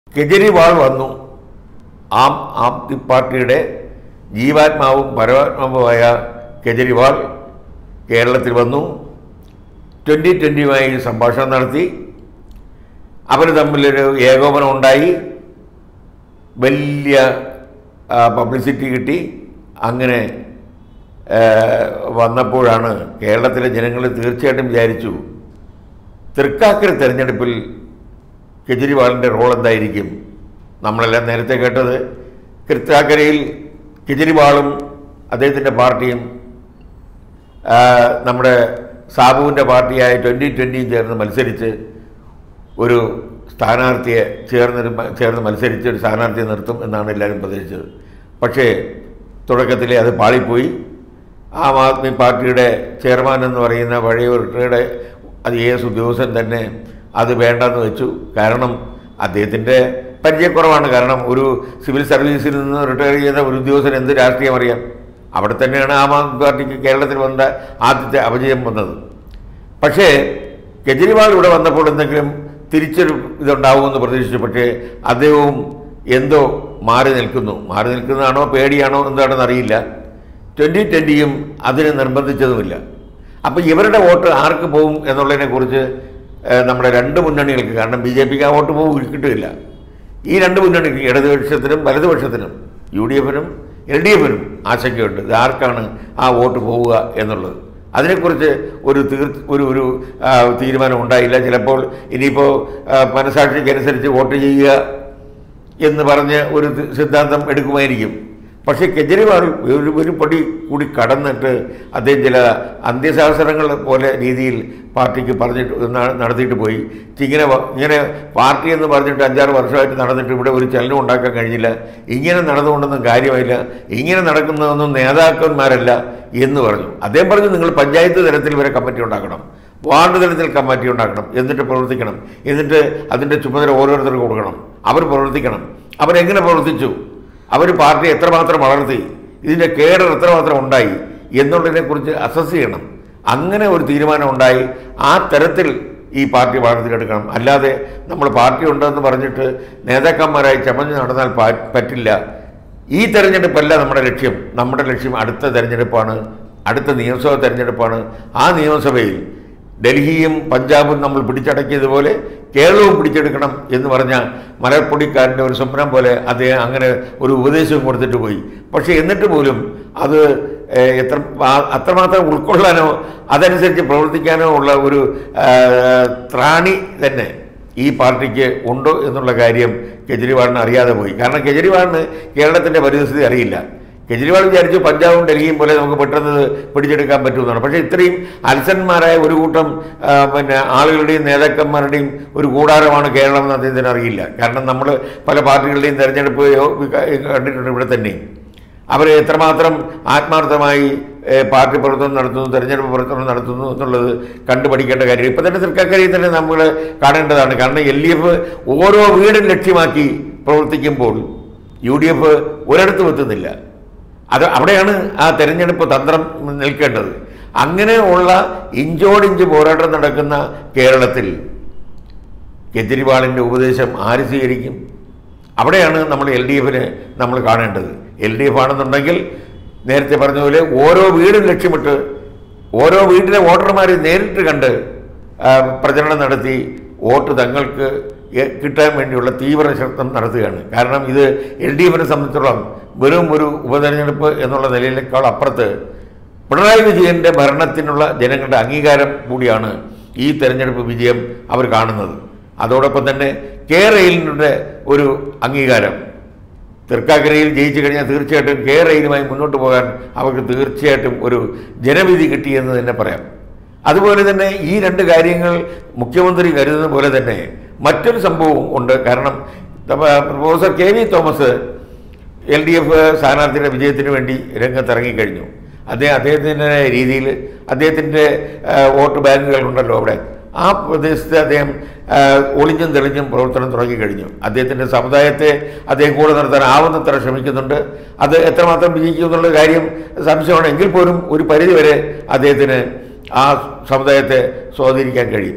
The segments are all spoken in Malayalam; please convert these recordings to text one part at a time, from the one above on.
കെജ്രിവാൾ വന്നു. ആം ആദ്മി പാർട്ടിയുടെ ജീവാത്മാവും പരമാത്മാവുമായ കെജ്രിവാൾ കേരളത്തിൽ വന്നു. 2020 സംഭാഷണം നടത്തി. അവർ തമ്മിലൊരു ഏകോപനം ഉണ്ടായി. വലിയ പബ്ലിസിറ്റി കിട്ടി. അങ്ങനെ വന്നപ്പോഴാണ് കേരളത്തിലെ ജനങ്ങൾ തീർച്ചയായിട്ടും വിചാരിച്ചു, തൃക്കാക്കര തെരഞ്ഞെടുപ്പിൽ കെജ്രിവാളിൻ്റെ റോൾ എന്തായിരിക്കും. നമ്മളെല്ലാം നേരത്തെ കേട്ടത് തൃക്കാക്കരയിൽ കെജ്രിവാളും അദ്ദേഹത്തിൻ്റെ പാർട്ടിയും നമ്മുടെ സാബുവിൻ്റെ പാർട്ടിയായ 2020 ചേർന്ന് മത്സരിച്ച് ഒരു സ്ഥാനാർത്ഥിയെ ചേർന്ന് മത്സരിച്ച് ഒരു സ്ഥാനാർത്ഥിയെ നിർത്തും എന്നാണ് എല്ലാവരും പ്രതീക്ഷിച്ചത്. പക്ഷേ തുടക്കത്തിലെ അത് പാളിപ്പോയി. ആം ആദ്മി പാർട്ടിയുടെ ചെയർമാൻ എന്ന് പറയുന്ന പഴയ റിട്ടയർഡ് IAS ഉദ്യോഗസ്ഥൻ തന്നെ അത് വേണ്ടെന്ന് വെച്ചു. കാരണം അദ്ദേഹത്തിൻ്റെ പരിചയക്കുറവാണ്. കാരണം ഒരു സിവിൽ സർവീസിൽ നിന്ന് റിട്ടയർ ചെയ്യുന്ന ഒരു ഉദ്യോഗസ്ഥൻ എന്ത് രാഷ്ട്രീയം അറിയാം. അവിടെ തന്നെയാണ് ആം ആദ്മി പാർട്ടിക്ക് കേരളത്തിൽ വന്ന ആദ്യത്തെ അപജയം വന്നത്. പക്ഷേ കെജ്രിവാൾ ഇവിടെ വന്നപ്പോൾ എന്തെങ്കിലും തിരിച്ചൊരു ഇതുണ്ടാവുമെന്ന് പ്രതീക്ഷിച്ചു. പക്ഷേ അദ്ദേഹവും എന്തോ മാറി നിൽക്കുന്നതാണോ പേടിയാണോ എന്താണെന്ന് അറിയില്ല. 2020 അതിനെ നിർബന്ധിച്ചതുമില്ല. അപ്പോൾ ഇവരുടെ വോട്ട് ആർക്ക് പോകും എന്നുള്ളതിനെക്കുറിച്ച് നമ്മുടെ രണ്ട് മുന്നണികൾക്ക്, കാരണം BJPക്ക് ആ വോട്ട് കിട്ടില്ല. ഈ രണ്ട് മുന്നണിക്ക്, ഇടതുപക്ഷത്തിനും വലതുപക്ഷത്തിനും, UDF-നും LDF-നും ആശങ്കയുണ്ട്. ഇത് ആർക്കാണ് ആ വോട്ട് പോവുക എന്നുള്ളത്. അതിനെക്കുറിച്ച് ഒരു തീരുമാനം ഉണ്ടായില്ല. ചിലപ്പോൾ ഇനിയിപ്പോൾ മനസാക്ഷിക്കനുസരിച്ച് വോട്ട് ചെയ്യുക എന്ന് പറഞ്ഞ് ഒരു സിദ്ധാന്തം എടുക്കുമായിരിക്കും. പക്ഷേ കെജ്രിവാൾ ഒരു പടി കൂടി കടന്നിട്ട് അദ്ദേഹം ചില അന്ത്യശാസ്ത്രങ്ങൾ പോലെ രീതിയിൽ പാർട്ടിക്ക് നടത്തിയിട്ട് പോയി. ഇങ്ങനെ പാർട്ടി എന്ന് പറഞ്ഞിട്ട് 5-6 വർഷമായിട്ട് നടന്നിട്ട് ഇവിടെ ഒരു ചലനം ഉണ്ടാക്കാൻ കഴിഞ്ഞില്ല. ഇങ്ങനെ നടന്നുകൊണ്ടൊന്നും കാര്യമായില്ല. ഇങ്ങനെ നടക്കുന്നതൊന്നും നേതാക്കന്മാരല്ല എന്ന് പറഞ്ഞു. അദ്ദേഹം പറഞ്ഞു, നിങ്ങൾ പഞ്ചായത്ത് തലത്തിൽ വരെ കമ്മിറ്റി ഉണ്ടാക്കണം, വാർഡ് തലത്തിൽ കമ്മിറ്റി ഉണ്ടാക്കണം, എന്നിട്ട് പ്രവർത്തിക്കണം, എന്നിട്ട് അതിൻ്റെ ചുമതല ഓരോരുത്തർക്ക് കൊടുക്കണം, അവർ പ്രവർത്തിക്കണം. അവരെങ്ങനെ പ്രവർത്തിച്ചു, അവർ പാർട്ടി എത്രമാത്രം വളർത്തി, ഇതിൻ്റെ കേഡർ എത്രമാത്രം ഉണ്ടായി എന്നുള്ളതിനെക്കുറിച്ച് അസസ് ചെയ്യണം. അങ്ങനെ ഒരു തീരുമാനം ഉണ്ടായി. ആ തരത്തിൽ ഈ പാർട്ടി വളർത്തിയെടുക്കണം. അല്ലാതെ നമ്മൾ പാർട്ടി ഉണ്ടെന്ന് പറഞ്ഞിട്ട് നേതാക്കന്മാരായി ചമഞ്ഞ് നടന്നാൽ പറ്റില്ല. ഈ തെരഞ്ഞെടുപ്പല്ല നമ്മുടെ ലക്ഷ്യം. നമ്മുടെ ലക്ഷ്യം അടുത്ത തെരഞ്ഞെടുപ്പാണ്, അടുത്ത നിയമസഭാ തെരഞ്ഞെടുപ്പാണ്. ആ നിയമസഭയിൽ ഡൽഹിയും പഞ്ചാബും നമ്മൾ പിടിച്ചടക്കിയതുപോലെ കേരളവും പിടിച്ചെടുക്കണം എന്ന് പറഞ്ഞ മലർപ്പൊടിക്കാരൻ്റെ ഒരു സ്വപ്നം പോലെ അദ്ദേഹം അങ്ങനെ ഒരു ഉപദേശവും കൊടുത്തിട്ട് പോയി. പക്ഷേ എന്നിട്ട് പോലും അത് അത്രമാത്രം ഉൾക്കൊള്ളാനോ അതനുസരിച്ച് പ്രവർത്തിക്കാനോ ഉള്ള ഒരു ത്രാണി തന്നെ ഈ പാർട്ടിക്ക് ഉണ്ടോ എന്നുള്ള കാര്യം കെജ്രിവാളിന് അറിയാതെ പോയി. കാരണം കെജ്രിവാളിന് കേരളത്തിൻ്റെ പരിസ്ഥിതി അറിയില്ല. കെജ്രിവാൾ വിചാരിച്ചു പഞ്ചാബും ഡൽഹിയും പോലെ നമുക്ക് പെട്ടെന്ന് പിടിച്ചെടുക്കാൻ പറ്റുമെന്നാണ്. പക്ഷേ ഇത്രയും അലസന്മാരായ ഒരു കൂട്ടം ആളുകളുടെയും നേതാക്കന്മാരുടെയും ഒരു കൂടാരമാണ് കേരളം എന്ന് അദ്ദേഹത്തിന് അറിയില്ല. കാരണം നമ്മൾ പല പാർട്ടികളുടെയും തെരഞ്ഞെടുപ്പ് കണ്ടിട്ടുണ്ട്. ഇവിടെ തന്നെ അവർ എത്രമാത്രം ആത്മാർത്ഥമായി പാർട്ടി പ്രവർത്തനം നടത്തുന്നു, തെരഞ്ഞെടുപ്പ് പ്രവർത്തനം നടത്തുന്നു എന്നുള്ളത് കണ്ടുപഠിക്കേണ്ട കാര്യം ഇപ്പം തന്നെ തൃക്കാക്കരയിൽ തന്നെ നമ്മൾ കാണേണ്ടതാണ്. കാരണം LDF ഓരോ വീടും ലക്ഷ്യമാക്കി പ്രവർത്തിക്കുമ്പോൾ UDF ഒരിടത്തും എത്തുന്നില്ല. അവിടെയാണ് ആ തെരഞ്ഞെടുപ്പ് തന്ത്രം നിൽക്കേണ്ടത്. അങ്ങനെ ഉള്ള ഇഞ്ചോടിഞ്ച് പോരാട്ടം നടക്കുന്ന കേരളത്തിൽ കെജ്രിവാളിൻ്റെ ഉപദേശം ആര് സ്വീകരിക്കും? അവിടെയാണ് നമ്മൾ LDF-നെ നമ്മൾ കാണേണ്ടത്. LDF ആണെന്നുണ്ടെങ്കിൽ നേരത്തെ പറഞ്ഞതുപോലെ ഓരോ വീടും ലക്ഷ്യമിട്ട് ഓരോ വീട്ടിലെ വോട്ടർമാരെ നേരിട്ട് കണ്ട് പ്രചരണം നടത്തി വോട്ട് തങ്ങൾക്ക് കിട്ടാൻ വേണ്ടിയുള്ള തീവ്ര ശ്രമം നടത്തുകയാണ്. കാരണം ഇത് LDF-നെ സംബന്ധിച്ചിടത്തോളം വെറും ഒരു ഉപതെരഞ്ഞെടുപ്പ് എന്നുള്ള നിലയിലേക്കാൾ അപ്പുറത്ത് പിണറായി വിജയൻ്റെ ഭരണത്തിനുള്ള ജനങ്ങളുടെ അംഗീകാരം കൂടിയാണ് ഈ തെരഞ്ഞെടുപ്പ് വിജയം അവർ കാണുന്നത്. അതോടൊപ്പം തന്നെ റെയിലിൻ്റെ ഒരു അംഗീകാരം. തൃക്കാക്കരയിൽ ജയിച്ചു കഴിഞ്ഞാൽ തീർച്ചയായിട്ടും റെയിലുമായി മുന്നോട്ട് പോകാൻ അവർക്ക് തീർച്ചയായിട്ടും ഒരു ജനവിധി കിട്ടിയെന്ന് തന്നെ പറയാം. അതുപോലെ തന്നെ ഈ രണ്ട് കാര്യങ്ങൾ മുഖ്യമന്ത്രി കരുതുന്ന പോലെ തന്നെ മറ്റൊരു സംഭവവും ഉണ്ട്. കാരണം പ്രൊഫസർ KV തോമസ് LDF സ്ഥാനാർത്ഥിയുടെ വിജയത്തിന് വേണ്ടി രംഗത്തിറങ്ങിക്കഴിഞ്ഞു. അദ്ദേഹത്തിൻ്റെ രീതിയിൽ അദ്ദേഹത്തിൻ്റെ വോട്ട് ബാങ്കുകളുണ്ടല്ലോ അവിടെ, ആ പ്രദേശത്ത് അദ്ദേഹം ഒളിഞ്ഞും തെളിഞ്ഞും പ്രവർത്തനം തുടങ്ങിക്കഴിഞ്ഞു. അദ്ദേഹത്തിൻ്റെ സമുദായത്തെ അദ്ദേഹം കൂടെ നിർത്താൻ ആവുന്നത്ര ശ്രമിക്കുന്നുണ്ട്. അത് എത്രമാത്രം വിജയിക്കും എന്നുള്ള കാര്യം സംശയമാണ്. എങ്കിൽ പോലും ഒരു പരിധിവരെ അദ്ദേഹത്തിന് ആ സമുദായത്തെ സ്വാധീനിക്കാൻ കഴിയും.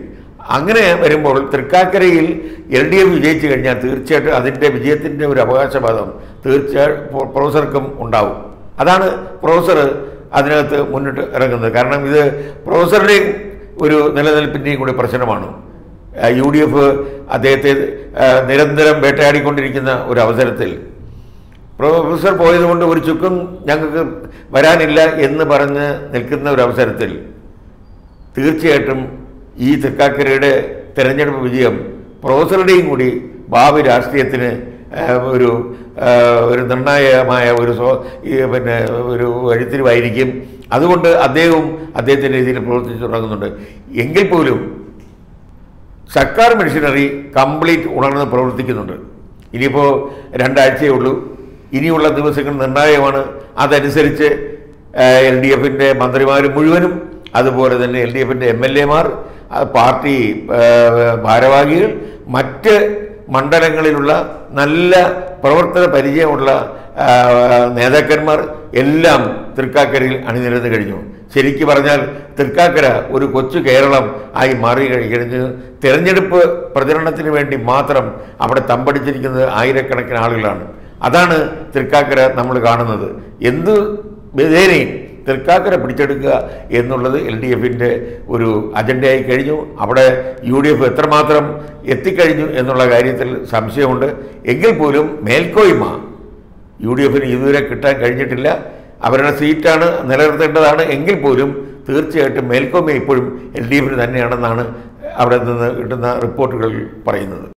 അങ്ങനെ വരുമ്പോൾ തൃക്കാക്കരയിൽ LDF വിജയിച്ചു കഴിഞ്ഞാൽ തീർച്ചയായിട്ടും അതിൻ്റെ വിജയത്തിൻ്റെ ഒരു അവകാശവാദം തീർച്ചയായും പ്രൊഫസർക്കും ഉണ്ടാവും. അതാണ് പ്രൊഫസർ അതിനകത്ത് മുന്നിട്ട് ഇറങ്ങുന്നത്. കാരണം ഇത് പ്രൊഫസറുടെയും ഒരു നിലനിൽപ്പിൻ്റെയും കൂടി പ്രശ്നമാണ്. UDF അദ്ദേഹത്തെ നിരന്തരം വേട്ടയാടിക്കൊണ്ടിരിക്കുന്ന ഒരു അവസരത്തിൽ പ്രൊഫസർ പോയതുകൊണ്ട് ഒരു ചുക്കും ഞങ്ങൾക്ക് വരാനില്ല എന്ന് പറഞ്ഞ് നിൽക്കുന്ന ഒരു അവസരത്തിൽ തീർച്ചയായിട്ടും ഈ തൃക്കാക്കരയുടെ തെരഞ്ഞെടുപ്പ് വിജയം പ്രൊഫസറുടെയും കൂടി ഭാവി രാഷ്ട്രീയത്തിന് ഒരു നിർണായകമായ പിന്നെ ഒരു വഴിത്തിരിവായിരിക്കും. അതുകൊണ്ട് അദ്ദേഹത്തിൻ്റെ രീതിയിൽ പ്രവർത്തിച്ചു തുടങ്ങുന്നുണ്ട്. എങ്കിൽ പോലും സർക്കാർ മെഷീനറി കംപ്ലീറ്റ് ഉണർന്ന് പ്രവർത്തിക്കുന്നുണ്ട്. ഇനിയിപ്പോൾ 2 ആഴ്ചയേ ഉള്ളൂ. ഇനിയുള്ള ദിവസങ്ങൾ നിർണായകമാണ്. അതനുസരിച്ച് LDFൻ്റെ മന്ത്രിമാർ മുഴുവനും, അതുപോലെ തന്നെ LDFൻ്റെ MLA മാർ, പാർട്ടി ഭാരവാഹികൾ, മറ്റ് മണ്ഡലങ്ങളിലുള്ള നല്ല പ്രവർത്തന പരിചയമുള്ള നേതാക്കന്മാർ എല്ലാം തൃക്കാക്കരയിൽ അണിനിരന്ന് കഴിഞ്ഞു. ശരിക്കു പറഞ്ഞാൽ തൃക്കാക്കര ഒരു കൊച്ചു കേരളം ആയി മാറി കഴിഞ്ഞു. തിരഞ്ഞെടുപ്പ് പ്രചരണത്തിന് വേണ്ടി മാത്രം അവിടെ തമ്പടിച്ചിരിക്കുന്നത് ആയിരക്കണക്കിന് ആളുകളാണ്. അതാണ് തൃക്കാക്കര നമ്മൾ കാണുന്നത്. എന്ത് വിധേനയും തൃക്കാക്കര പിടിച്ചെടുക്കുക എന്നുള്ളത് LDFൻ്റെ ഒരു അജണ്ടയായി കഴിഞ്ഞു. അവിടെ UDF എത്രമാത്രം എത്തിക്കഴിഞ്ഞു എന്നുള്ള കാര്യത്തിൽ സംശയമുണ്ട്. എങ്കിൽ പോലും മേൽക്കോയ്മ UDFന് ഇതുവരെ കിട്ടാൻ കഴിഞ്ഞിട്ടില്ല. അവരുടെ സീറ്റാണ് നിലനിർത്തേണ്ടതാണ്. എങ്കിൽ പോലും തീർച്ചയായിട്ടും മേൽക്കോയ്മ ഇപ്പോഴും LDFന് തന്നെയാണെന്നാണ് അവിടെ നിന്ന് കിട്ടുന്ന റിപ്പോർട്ടുകൾ പറയുന്നത്.